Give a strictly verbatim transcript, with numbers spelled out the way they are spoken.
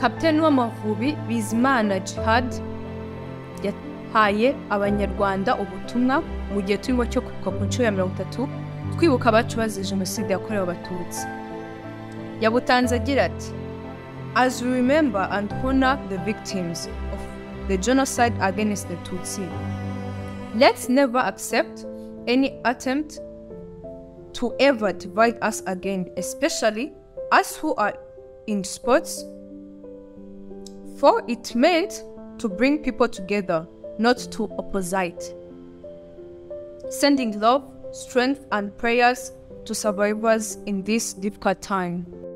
kapiteni w'amavubi BIZIMANA DJIHAD yahaye abanyarwanda ubutumwa mu gihe turimo cyo kwibuka ku nshuro ya mirongo itatu twibuka abacu bazize Genocide yakorewe Abatutsi. Yabutanze agira ati, "As we remember and honor the victims of the genocide against the Tutsi, let's never accept any attempt to ever divide us again, especially us who are in sports, for it meant to bring people together, not to opposite. Sending love, strength, and prayers to survivors in this difficult time."